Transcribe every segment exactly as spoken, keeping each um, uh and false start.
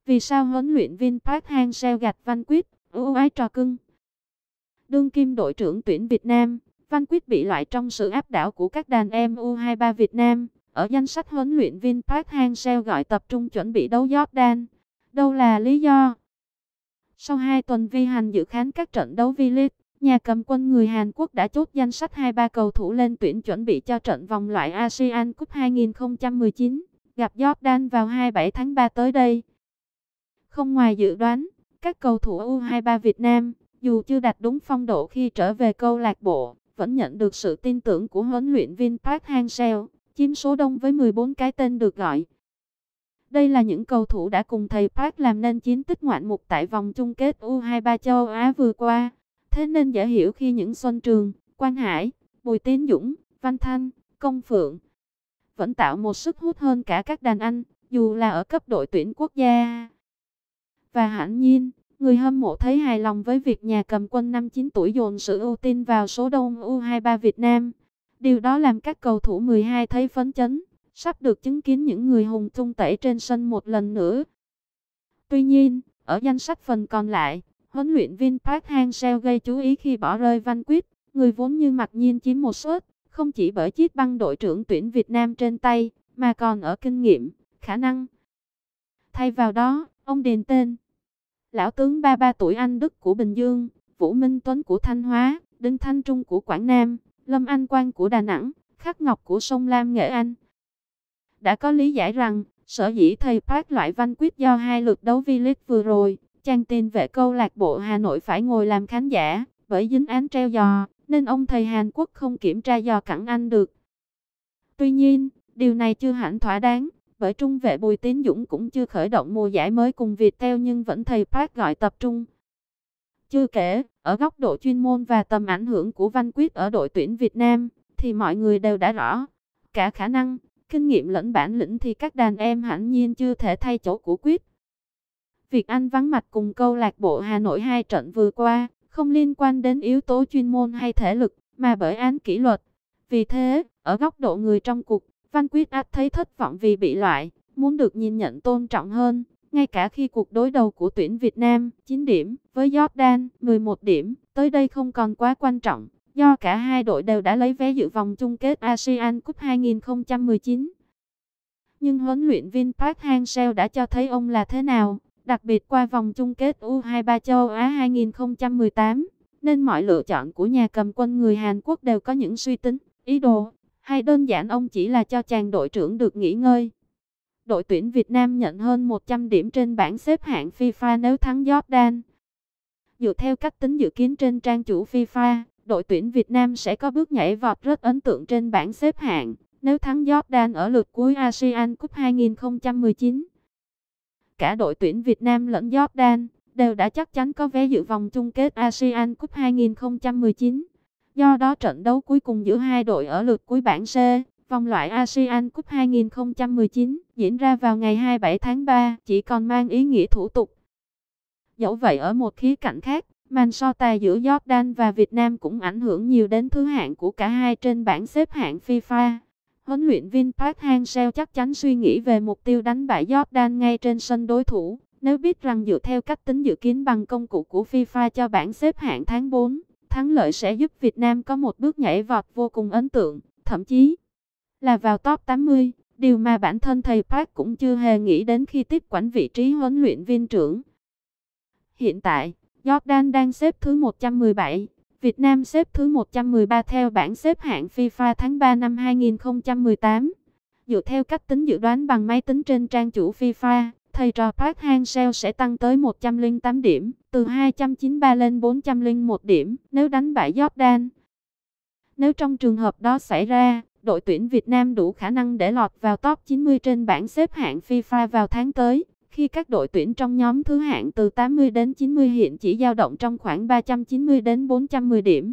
Vì sao huấn luyện viên Park Hang-seo gạch Văn Quyết, ưu ái trò cưng? Đương kim đội trưởng tuyển Việt Nam, Văn Quyết bị loại trong sự áp đảo của các đàn em u hai ba Việt Nam. Ở danh sách huấn luyện viên Park Hang-seo gọi tập trung chuẩn bị đấu Jordan. Đâu là lý do? Sau hai tuần vi hành dự khán các trận đấu V-League, nhà cầm quân người Hàn Quốc đã chốt danh sách hai mươi ba cầu thủ lên tuyển chuẩn bị cho trận vòng loại ASEAN Cup hai nghìn không trăm mười chín, gặp Jordan vào hai mươi bảy tháng ba tới đây. Không ngoài dự đoán, các cầu thủ u hai ba Việt Nam, dù chưa đạt đúng phong độ khi trở về câu lạc bộ, vẫn nhận được sự tin tưởng của huấn luyện viên Park Hang-seo, chiếm số đông với mười bốn cái tên được gọi. Đây là những cầu thủ đã cùng thầy Park làm nên chiến tích ngoạn mục tại vòng chung kết u hai ba châu Á vừa qua. Thế nên dễ hiểu khi những Xuân Trường, Quang Hải, Bùi Tiến Dũng, Văn Thanh, Công Phượng vẫn tạo một sức hút hơn cả các đàn anh, dù là ở cấp đội tuyển quốc gia. Và hẳn nhiên, người hâm mộ thấy hài lòng với việc nhà cầm quân năm chín tuổi dồn sự ưu tiên vào số đông u hai ba Việt Nam. Điều đó làm các cầu thủ mười hai thấy phấn chấn, sắp được chứng kiến những người hùng tung tẩy trên sân một lần nữa. Tuy nhiên, ở danh sách phần còn lại, huấn luyện viên Park Hang-seo gây chú ý khi bỏ rơi Văn Quyết, người vốn như mặc nhiên chiếm một suất, không chỉ bởi chiếc băng đội trưởng tuyển Việt Nam trên tay, mà còn ở kinh nghiệm, khả năng. Thay vào đó, ông điền tên lão tướng ba mươi ba tuổi Anh Đức của Bình Dương, Vũ Minh Tuấn của Thanh Hóa, Đinh Thanh Trung của Quảng Nam, Lâm Anh Quang của Đà Nẵng, Khắc Ngọc của Sông Lam Nghệ An. Đã có lý giải rằng, sở dĩ thầy Park loại Văn Quyết do hai lượt đấu V-League vừa rồi, chàng tiền vệ câu lạc bộ Hà Nội phải ngồi làm khán giả, bởi dính án treo giò, nên ông thầy Hàn Quốc không kiểm tra giò cẳng anh được. Tuy nhiên, điều này chưa hẳn thỏa đáng, bởi trung vệ Bùi Tiến Dũng cũng chưa khởi động mùa giải mới cùng Viettel nhưng vẫn thầy Park gọi tập trung. Chưa kể, ở góc độ chuyên môn và tầm ảnh hưởng của Văn Quyết ở đội tuyển Việt Nam, thì mọi người đều đã rõ. Cả khả năng, kinh nghiệm lẫn bản lĩnh thì các đàn em hẳn nhiên chưa thể thay chỗ của Quyết. Việc anh vắng mặt cùng câu lạc bộ Hà Nội hai trận vừa qua, không liên quan đến yếu tố chuyên môn hay thể lực, mà bởi án kỷ luật. Vì thế, ở góc độ người trong cuộc, Văn Quyết ắt thấy thất vọng vì bị loại, muốn được nhìn nhận tôn trọng hơn. Ngay cả khi cuộc đối đầu của tuyển Việt Nam, chín điểm, với Jordan, mười một điểm, tới đây không còn quá quan trọng, do cả hai đội đều đã lấy vé dự vòng chung kết ASEAN Cup hai nghìn không trăm mười chín. Nhưng huấn luyện viên Park Hang-seo đã cho thấy ông là thế nào, đặc biệt qua vòng chung kết u hai ba châu Á hai nghìn không trăm mười tám, nên mọi lựa chọn của nhà cầm quân người Hàn Quốc đều có những suy tính, ý đồ, hay đơn giản ông chỉ là cho chàng đội trưởng được nghỉ ngơi. Đội tuyển Việt Nam nhận hơn một trăm điểm trên bảng xếp hạng FIFA nếu thắng Jordan. Dựa theo cách tính dự kiến trên trang chủ FIFA, đội tuyển Việt Nam sẽ có bước nhảy vọt rất ấn tượng trên bảng xếp hạng nếu thắng Jordan ở lượt cuối ASEAN Cup hai nghìn không trăm mười chín. Cả đội tuyển Việt Nam lẫn Jordan đều đã chắc chắn có vé dự vòng chung kết ASEAN Cup hai nghìn không trăm mười chín. Do đó trận đấu cuối cùng giữa hai đội ở lượt cuối bảng C, vòng loại ASEAN Cup hai nghìn không trăm mười chín, diễn ra vào ngày hai mươi bảy tháng ba, chỉ còn mang ý nghĩa thủ tục. Dẫu vậy ở một khía cạnh khác, màn so tài giữa Jordan và Việt Nam cũng ảnh hưởng nhiều đến thứ hạng của cả hai trên bảng xếp hạng FIFA. Huấn luyện viên Park Hang-seo chắc chắn suy nghĩ về mục tiêu đánh bại Jordan ngay trên sân đối thủ, nếu biết rằng dựa theo cách tính dự kiến bằng công cụ của FIFA cho bảng xếp hạng tháng tư, thắng lợi sẽ giúp Việt Nam có một bước nhảy vọt vô cùng ấn tượng, thậm chí là vào top tám mươi, điều mà bản thân thầy Park cũng chưa hề nghĩ đến khi tiếp quản vị trí huấn luyện viên trưởng. Hiện tại, Jordan đang xếp thứ một trăm mười bảy, Việt Nam xếp thứ một trăm mười ba theo bảng xếp hạng FIFA tháng ba năm hai nghìn không trăm mười tám. Dựa theo cách tính dự đoán bằng máy tính trên trang chủ FIFA, thầy trò Park Hang-seo sẽ tăng tới một trăm lẻ tám điểm, từ hai trăm chín mươi ba lên bốn trăm lẻ một điểm nếu đánh bại Jordan. Nếu trong trường hợp đó xảy ra, đội tuyển Việt Nam đủ khả năng để lọt vào top chín mươi trên bảng xếp hạng FIFA vào tháng tới, khi các đội tuyển trong nhóm thứ hạng từ tám mươi đến chín mươi hiện chỉ dao động trong khoảng ba trăm chín mươi đến bốn trăm mười điểm.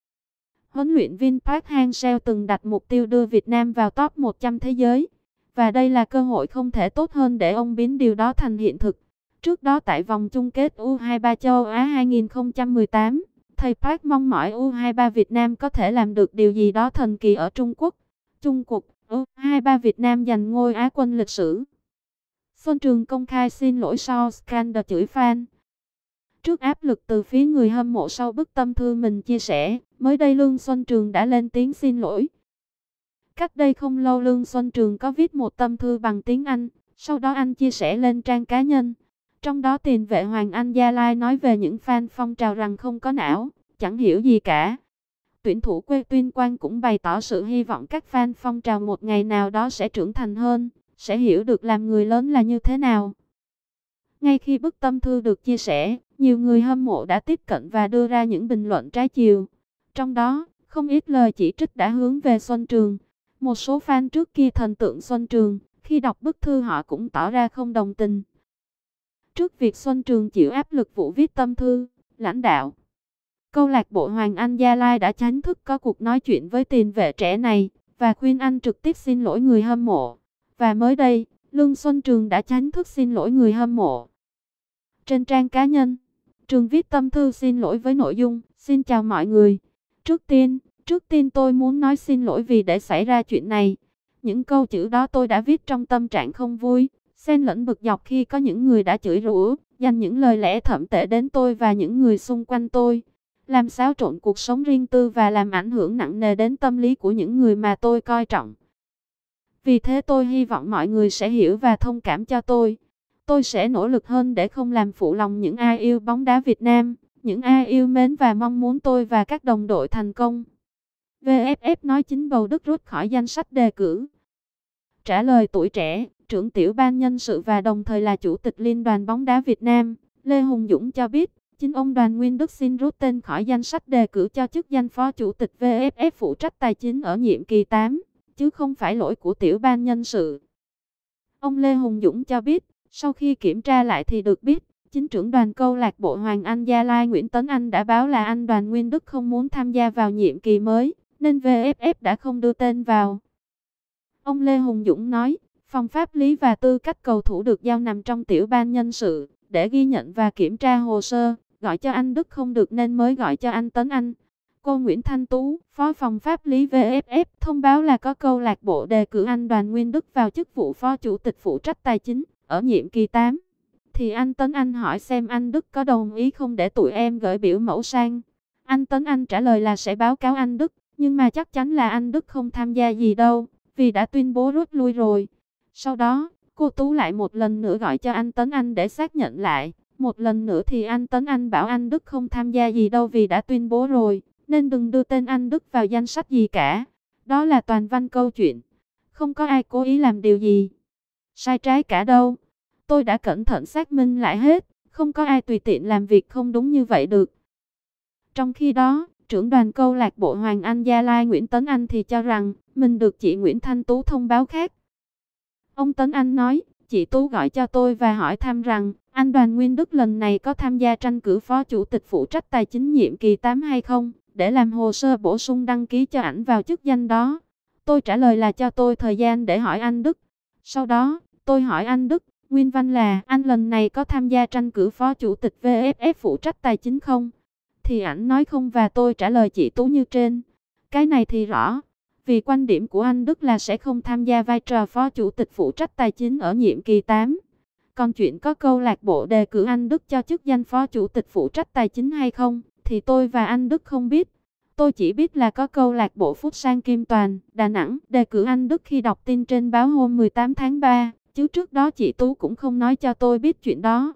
Huấn luyện viên Park Hang-seo từng đặt mục tiêu đưa Việt Nam vào top một trăm thế giới, và đây là cơ hội không thể tốt hơn để ông biến điều đó thành hiện thực. Trước đó tại vòng chung kết u hai ba châu Á hai nghìn không trăm mười tám, thầy Park mong mỏi u hai ba Việt Nam có thể làm được điều gì đó thần kỳ ở Trung Quốc. Chung cuộc, u hai ba Việt Nam giành ngôi Á quân lịch sử. Xuân Trường công khai xin lỗi sau scandal chửi fan. Trước áp lực từ phía người hâm mộ sau bức tâm thư mình chia sẻ, mới đây Lương Xuân Trường đã lên tiếng xin lỗi. Cách đây không lâu Lương Xuân Trường có viết một tâm thư bằng tiếng Anh, sau đó anh chia sẻ lên trang cá nhân. Trong đó tiền vệ Hoàng Anh Gia Lai nói về những fan phong trào rằng không có não, chẳng hiểu gì cả. Tuyển thủ quê Tuyên Quang cũng bày tỏ sự hy vọng các fan phong trào một ngày nào đó sẽ trưởng thành hơn, sẽ hiểu được làm người lớn là như thế nào. Ngay khi bức tâm thư được chia sẻ, nhiều người hâm mộ đã tiếp cận và đưa ra những bình luận trái chiều. Trong đó, không ít lời chỉ trích đã hướng về Xuân Trường. Một số fan trước kia thần tượng Xuân Trường, khi đọc bức thư họ cũng tỏ ra không đồng tình. Trước việc Xuân Trường chịu áp lực vụ viết tâm thư, lãnh đạo câu lạc bộ Hoàng Anh Gia Lai đã chính thức có cuộc nói chuyện với tiền vệ trẻ này và khuyên anh trực tiếp xin lỗi người hâm mộ. Và mới đây, Lương Xuân Trường đã chính thức xin lỗi người hâm mộ. Trên trang cá nhân, Trường viết tâm thư xin lỗi với nội dung: Xin chào mọi người. Trước tiên, trước tiên tôi muốn nói xin lỗi vì để xảy ra chuyện này. Những câu chữ đó tôi đã viết trong tâm trạng không vui, xen lẫn bực dọc khi có những người đã chửi rủa, dành những lời lẽ thậm tệ đến tôi và những người xung quanh tôi, làm xáo trộn cuộc sống riêng tư và làm ảnh hưởng nặng nề đến tâm lý của những người mà tôi coi trọng. Vì thế tôi hy vọng mọi người sẽ hiểu và thông cảm cho tôi. Tôi sẽ nỗ lực hơn để không làm phụ lòng những ai yêu bóng đá Việt Nam, những ai yêu mến và mong muốn tôi và các đồng đội thành công. vê ép ép nói chính bầu Đức rút khỏi danh sách đề cử. Trả lời Tuổi Trẻ, trưởng tiểu ban nhân sự và đồng thời là chủ tịch Liên đoàn bóng đá Việt Nam, Lê Hùng Dũng cho biết, chính ông Đoàn Nguyên Đức xin rút tên khỏi danh sách đề cử cho chức danh phó chủ tịch vê ép ép phụ trách tài chính ở nhiệm kỳ tám, chứ không phải lỗi của tiểu ban nhân sự. Ông Lê Hùng Dũng cho biết, sau khi kiểm tra lại thì được biết, chính trưởng đoàn câu lạc bộ Hoàng Anh Gia Lai Nguyễn Tấn Anh đã báo là anh Đoàn Nguyên Đức không muốn tham gia vào nhiệm kỳ mới, nên vê ép ép đã không đưa tên vào. Ông Lê Hùng Dũng nói, phòng pháp lý và tư cách cầu thủ được giao nằm trong tiểu ban nhân sự, để ghi nhận và kiểm tra hồ sơ, gọi cho anh Đức không được nên mới gọi cho anh Tấn Anh. Cô Nguyễn Thanh Tú, phó phòng pháp lý vê ép ép, thông báo là có câu lạc bộ đề cử anh Đoàn Nguyên Đức vào chức vụ phó chủ tịch phụ trách tài chính ở nhiệm kỳ tám. Thì anh Tấn Anh hỏi xem anh Đức có đồng ý không để tụi em gửi biểu mẫu sang. Anh Tấn Anh trả lời là sẽ báo cáo anh Đức, nhưng mà chắc chắn là anh Đức không tham gia gì đâu, vì đã tuyên bố rút lui rồi. Sau đó, cô Tú lại một lần nữa gọi cho anh Tấn Anh để xác nhận lại. Một lần nữa thì anh Tấn Anh bảo anh Đức không tham gia gì đâu vì đã tuyên bố rồi, nên đừng đưa tên anh Đức vào danh sách gì cả. Đó là toàn văn câu chuyện. Không có ai cố ý làm điều gì sai trái cả đâu. Tôi đã cẩn thận xác minh lại hết, không có ai tùy tiện làm việc không đúng như vậy được. Trong khi đó, trưởng đoàn câu lạc bộ Hoàng Anh Gia Lai Nguyễn Tấn Anh thì cho rằng mình được chị Nguyễn Thanh Tú thông báo khác. Ông Tấn Anh nói, chị Tú gọi cho tôi và hỏi thăm rằng anh Đoàn Nguyên Đức lần này có tham gia tranh cử phó chủ tịch phụ trách tài chính nhiệm kỳ tám hay không, để làm hồ sơ bổ sung đăng ký cho ảnh vào chức danh đó. Tôi trả lời là cho tôi thời gian để hỏi anh Đức. Sau đó, tôi hỏi anh Đức, nguyên văn là anh lần này có tham gia tranh cử phó chủ tịch vê ép ép phụ trách tài chính không? Thì ảnh nói không và tôi trả lời chị Tú như trên. Cái này thì rõ, vì quan điểm của anh Đức là sẽ không tham gia vai trò phó chủ tịch phụ trách tài chính ở nhiệm kỳ tám. Còn chuyện có câu lạc bộ đề cử anh Đức cho chức danh phó chủ tịch phụ trách tài chính hay không, thì tôi và anh Đức không biết. Tôi chỉ biết là có câu lạc bộ Phúc Sang Kim Toàn, Đà Nẵng đề cử anh Đức khi đọc tin trên báo hôm mười tám tháng ba, chứ trước đó chị Tú cũng không nói cho tôi biết chuyện đó.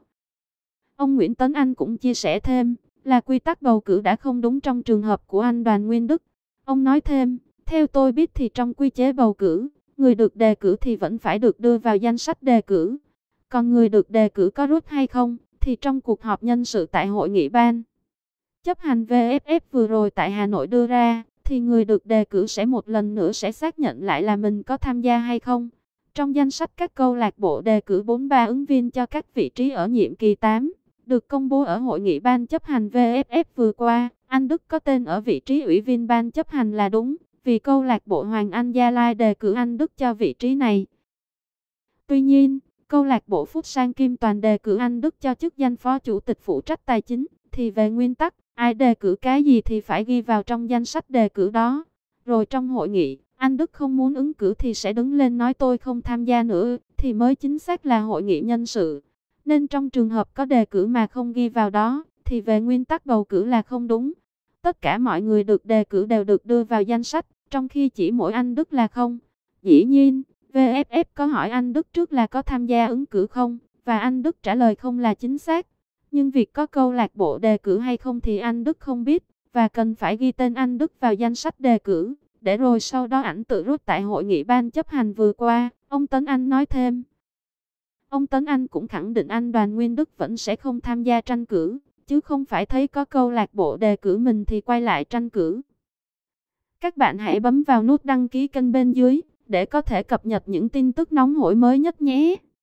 Ông Nguyễn Tấn Anh cũng chia sẻ thêm là quy tắc bầu cử đã không đúng trong trường hợp của anh Đoàn Nguyên Đức. Ông nói thêm, theo tôi biết thì trong quy chế bầu cử, người được đề cử thì vẫn phải được đưa vào danh sách đề cử. Còn người được đề cử có rút hay không, thì trong cuộc họp nhân sự tại hội nghị ban chấp hành vê ép ép vừa rồi tại Hà Nội đưa ra, thì người được đề cử sẽ một lần nữa sẽ xác nhận lại là mình có tham gia hay không. Trong danh sách các câu lạc bộ đề cử bốn mươi ba ứng viên cho các vị trí ở nhiệm kỳ tám, được công bố ở hội nghị ban chấp hành vê ép ép vừa qua, anh Đức có tên ở vị trí ủy viên ban chấp hành là đúng, vì câu lạc bộ Hoàng Anh Gia Lai đề cử anh Đức cho vị trí này. Tuy nhiên, câu lạc bộ Phúc Sang Kim Toàn đề cử anh Đức cho chức danh phó chủ tịch phụ trách tài chính, thì về nguyên tắc, ai đề cử cái gì thì phải ghi vào trong danh sách đề cử đó. Rồi trong hội nghị, anh Đức không muốn ứng cử thì sẽ đứng lên nói tôi không tham gia nữa, thì mới chính xác là hội nghị nhân sự. Nên trong trường hợp có đề cử mà không ghi vào đó, thì về nguyên tắc bầu cử là không đúng. Tất cả mọi người được đề cử đều được đưa vào danh sách, trong khi chỉ mỗi anh Đức là không. Dĩ nhiên, vê ép ép có hỏi anh Đức trước là có tham gia ứng cử không, và anh Đức trả lời không là chính xác. Nhưng việc có câu lạc bộ đề cử hay không thì anh Đức không biết, và cần phải ghi tên anh Đức vào danh sách đề cử, để rồi sau đó ảnh tự rút tại hội nghị ban chấp hành vừa qua, ông Tấn Anh nói thêm. Ông Tấn Anh cũng khẳng định anh Đoàn Nguyên Đức vẫn sẽ không tham gia tranh cử, chứ không phải thấy có câu lạc bộ đề cử mình thì quay lại tranh cử. Các bạn hãy bấm vào nút đăng ký kênh bên dưới, để có thể cập nhật những tin tức nóng hổi mới nhất nhé.